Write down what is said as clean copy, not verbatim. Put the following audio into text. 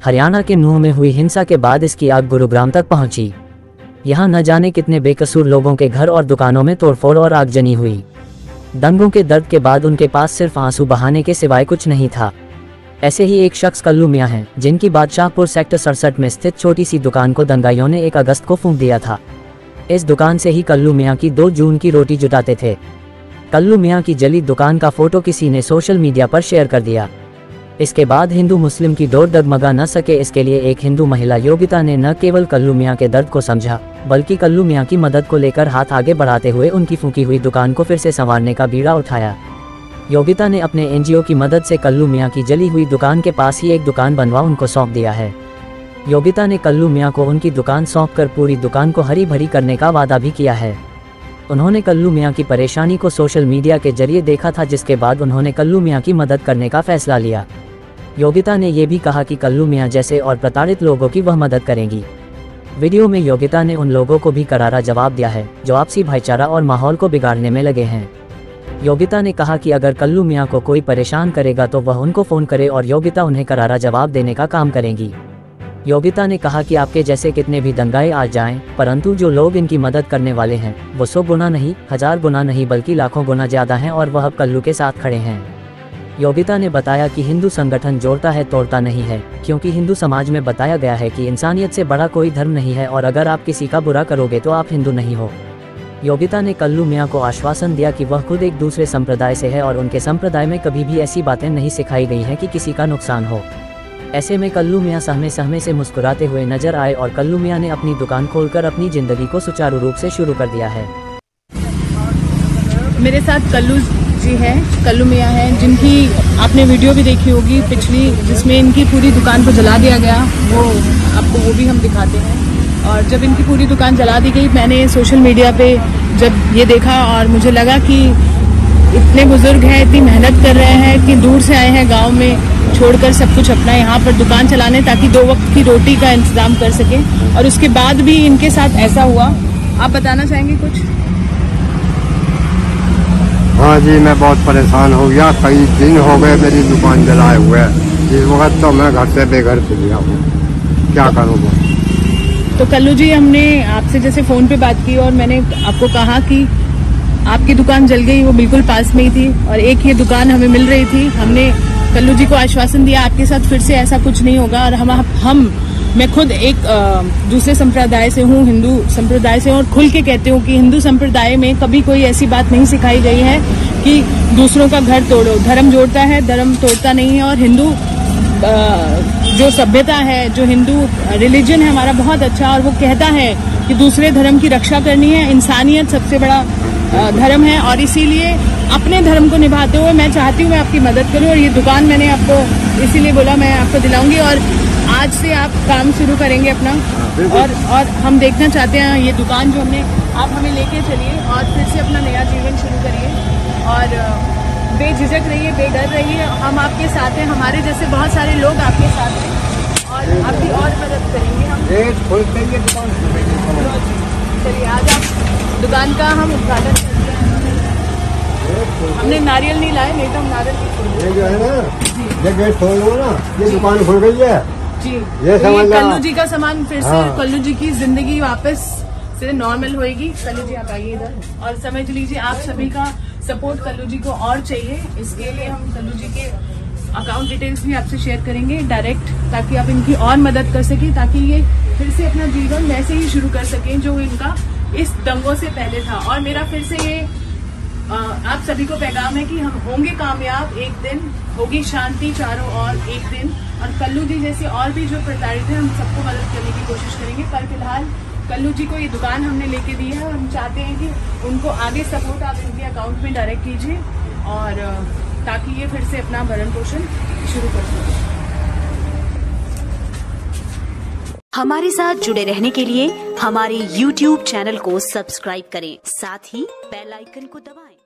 हरियाणा के नूंह में हुई हिंसा के बाद इसकी आग गुरुग्राम तक पहुंची। यहां न जाने कितने बेकसूर लोगों के घर और दुकानों में तोड़फोड़ और आगजनी हुई। दंगों के दर्द के बाद उनके पास सिर्फ आंसू बहाने के सिवाय कुछ नहीं था। ऐसे ही एक शख्स कल्लू मियां हैं, जिनकी बादशाहपुर सेक्टर 67 में स्थित छोटी सी दुकान को दंगाइयों ने 1 अगस्त को फूंक दिया था। इस दुकान से ही कल्लू मियां की 2 जून की रोटी जुटाते थे। कल्लू मियां की जली दुकान का फोटो किसी ने सोशल मीडिया पर शेयर कर दिया। इसके बाद हिंदू मुस्लिम की डोर डगमगा न सके, इसके लिए एक हिंदू महिला योगिता ने न केवल कल्लू मियां के दर्द को समझा, बल्कि कल्लू मियां की मदद को लेकर हाथ आगे बढ़ाते हुए उनकी फूंकी हुई दुकान को फिर से संवारने का बीड़ा उठाया। योगिता ने अपने एनजीओ की मदद से कल्लू मियां की जली हुई दुकान के पास ही एक दुकान बनवा उनको सौंप दिया है। योगिता ने कल्लू मियां को उनकी दुकान सौंपकर पूरी दुकान को हरी भरी करने का वादा भी किया है। उन्होंने कल्लू मियां की परेशानी को सोशल मीडिया के जरिए देखा था, जिसके बाद उन्होंने कल्लू मियां की मदद करने का फैसला लिया। योगिता ने ये भी कहा कि कल्लू मियां जैसे और प्रताड़ित लोगों की वह मदद करेंगी। वीडियो में योगिता ने उन लोगों को भी करारा जवाब दिया है जो आपसी भाईचारा और माहौल को बिगाड़ने में लगे हैं। योगिता ने कहा कि अगर कल्लू मियां को कोई परेशान करेगा तो वह उनको फ़ोन करे और योगिता उन्हें करारा जवाब देने का काम करेंगी। योगिता ने कहा कि आपके जैसे कितने भी दंगाए आ जाएं, परंतु जो लोग इनकी मदद करने वाले हैं वो 100 गुना नहीं, 1000 गुना नहीं, बल्कि लाखों गुना ज़्यादा हैं और वह अब कल्लू के साथ खड़े हैं। योगिता ने बताया कि हिंदू संगठन जोड़ता है तोड़ता नहीं है, क्योंकि हिंदू समाज में बताया गया है कि इंसानियत से बड़ा कोई धर्म नहीं है और अगर आप किसी का बुरा करोगे तो आप हिंदू नहीं हो। योगिता ने कल्लू मियां को आश्वासन दिया कि वह खुद एक दूसरे संप्रदाय से है और उनके संप्रदाय में कभी भी ऐसी बातें नहीं सिखाई गई हैं कि किसी का नुकसान हो। ऐसे में कल्लू मियां सहमे सहमे से मुस्कुराते हुए नजर आए और कल्लू मियां ने अपनी दुकान खोलकर अपनी जिंदगी को सुचारू रूप से शुरू कर दिया है। मेरे साथ कल्लू जी है, कल्लू मियां हैं, जिनकी आपने वीडियो भी देखी होगी पिछली, जिसमें इनकी पूरी दुकान को जला दिया गया। वो आपको वो भी हम दिखाते हैं। और जब इनकी पूरी दुकान जला दी गई, मैंने सोशल मीडिया पे जब ये देखा और मुझे लगा कि इतने बुजुर्ग हैं, इतनी मेहनत कर रहे हैं, इतनी दूर से आए हैं गांव में छोड़कर सब कुछ अपना यहाँ पर दुकान चलाने, ताकि 2 वक्त की रोटी का इंतजाम कर सके, और उसके बाद भी इनके साथ ऐसा हुआ। आप बताना चाहेंगे कुछ? हाँ जी, मैं बहुत परेशान हो गया। कई दिन हो गए मेरी दुकान जलाए हुए। इस वक्त तो मैं घर से बेघर फिर गया हूँ, क्या करूँगा। तो कल्लू जी, हमने आपसे जैसे फोन पे बात की और मैंने आपको कहा कि आपकी दुकान जल गई, वो बिल्कुल पास में ही थी और एक ये दुकान हमें मिल रही थी। हमने कल्लू जी को आश्वासन दिया आपके साथ फिर से ऐसा कुछ नहीं होगा। और मैं खुद एक दूसरे संप्रदाय से हूँ, हिंदू संप्रदाय से, और खुल के कहती हूँ कि हिंदू संप्रदाय में कभी कोई ऐसी बात नहीं सिखाई गई है कि दूसरों का घर तोड़ो। धर्म जोड़ता है, धर्म तोड़ता नहीं है। और हिंदू जो सभ्यता है, जो हिंदू रिलीजन है हमारा, बहुत अच्छा, और वो कहता है कि दूसरे धर्म की रक्षा करनी है। इंसानियत सबसे बड़ा धर्म है और इसीलिए अपने धर्म को निभाते हुए मैं चाहती हूँ मैं आपकी मदद करूँ। और ये दुकान मैंने आपको इसीलिए बोला मैं आपको दिलाऊंगी, और आज से आप काम शुरू करेंगे अपना। और हम देखना चाहते हैं ये दुकान जो आप हमें लेके चलिए और फिर से अपना नया जीवन शुरू करिए। और बेझिझक रहिए, बेडर रहिए, हम आपके साथ हैं। हमारे जैसे बहुत सारे लोग आपके साथ हैं और आपकी और मदद करेंगे हम। चलिए आज आप दुकान का हम उद्घाटन करते हैं। हमने नारियल नहीं लाए, नहीं तो हम नारियल नहीं खोल। ये जो है ना, ये गेट खोल लो ना, ये दुकान खुल गई है जी। ये कल्लू जी का सामान फिर से, कल्लू जी की जिंदगी वापस से नॉर्मल होएगी। कल्लू जी आप आइए इधर और समझ लीजिए आप सभी का सपोर्ट कल्लू जी को और चाहिए। इसके लिए हम कल्लू जी के अकाउंट डिटेल्स भी आपसे शेयर करेंगे डायरेक्ट, ताकि आप इनकी और मदद कर सकें, ताकि ये फिर से अपना जीवन वैसे ही शुरू कर सकें जो इनका इस दंगों से पहले था। और मेरा फिर से ये आप सभी को पैगाम है कि हम होंगे कामयाब, एक दिन होगी शांति चारों ओर एक दिन। और कल्लू जी जैसे और भी जो प्रताड़ित हैं, हम सबको मदद करने की कोशिश करेंगे। पर फिलहाल कल्लू जी को ये दुकान हमने लेके दी है और हम चाहते हैं कि उनको आगे सपोर्ट आप इनके अकाउंट में डायरेक्ट कीजिए, और ताकि ये फिर से अपना भरण पोषण शुरू कर सकें। हमारे साथ जुड़े रहने के लिए हमारे YouTube चैनल को सब्सक्राइब करें, साथ ही बेल आइकन को दबाएं।